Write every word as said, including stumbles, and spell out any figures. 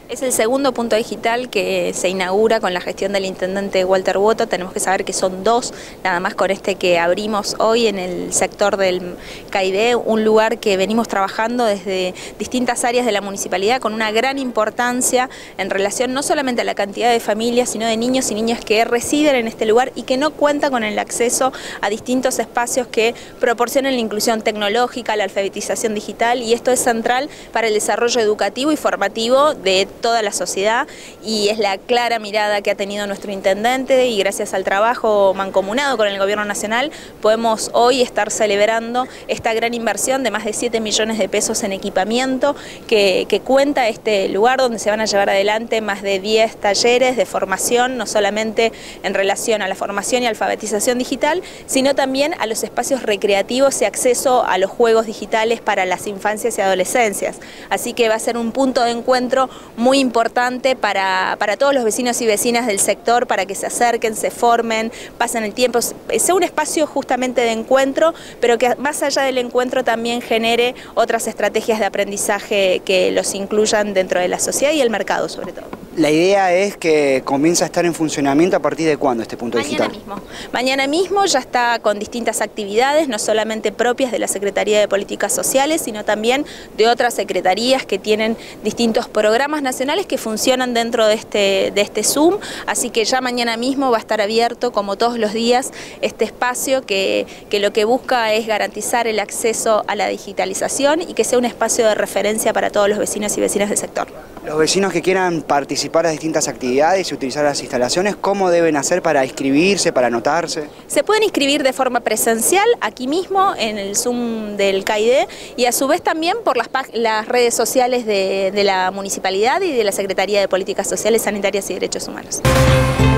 Es el segundo punto digital que se inaugura con la gestión del intendente Walter Boto. Tenemos que saber que son dos, nada más con este que abrimos hoy en el sector del Caidé, un lugar que venimos trabajando desde distintas áreas de la municipalidad con una gran importancia en relación no solamente a la cantidad de familias, sino de niños y niñas que residen en este lugar y que no cuentan con el acceso a distintos espacios que proporcionen la inclusión tecnológica, la alfabetización digital, y esto es central para el desarrollo educativo y formativo de toda la sociedad, y es la clara mirada que ha tenido nuestro intendente, y gracias al trabajo mancomunado con el gobierno nacional podemos hoy estar celebrando esta gran inversión de más de siete millones de pesos en equipamiento que, que cuenta este lugar, donde se van a llevar adelante más de diez talleres de formación, no solamente en relación a la formación y alfabetización digital, sino también a los espacios recreativos y acceso a los juegos digitales para las infancias y adolescencias. Así que va a ser un punto de encuentro muy importante para, para todos los vecinos y vecinas del sector, para que se acerquen, se formen, pasen el tiempo, sea un espacio justamente de encuentro, pero que más allá del encuentro también genere otras estrategias de aprendizaje que los incluyan dentro de la sociedad y el mercado sobre todo. La idea es que comienza a estar en funcionamiento ¿a partir de cuándo este punto Mañana digital? Mismo. Mañana mismo ya está con distintas actividades, no solamente propias de la Secretaría de Políticas Sociales, sino también de otras secretarías que tienen distintos programas nacionales que funcionan dentro de este, de este Zoom, así que ya mañana mismo va a estar abierto, como todos los días, este espacio que, que lo que busca es garantizar el acceso a la digitalización y que sea un espacio de referencia para todos los vecinos y vecinas del sector. Los vecinos que quieran participar de distintas actividades y utilizar las instalaciones, ¿cómo deben hacer para inscribirse, para anotarse? Se pueden inscribir de forma presencial aquí mismo en el Zoom del Caidé, y a su vez también por las, las redes sociales de, de la municipalidad y de la Secretaría de Políticas Sociales, Sanitarias y Derechos Humanos.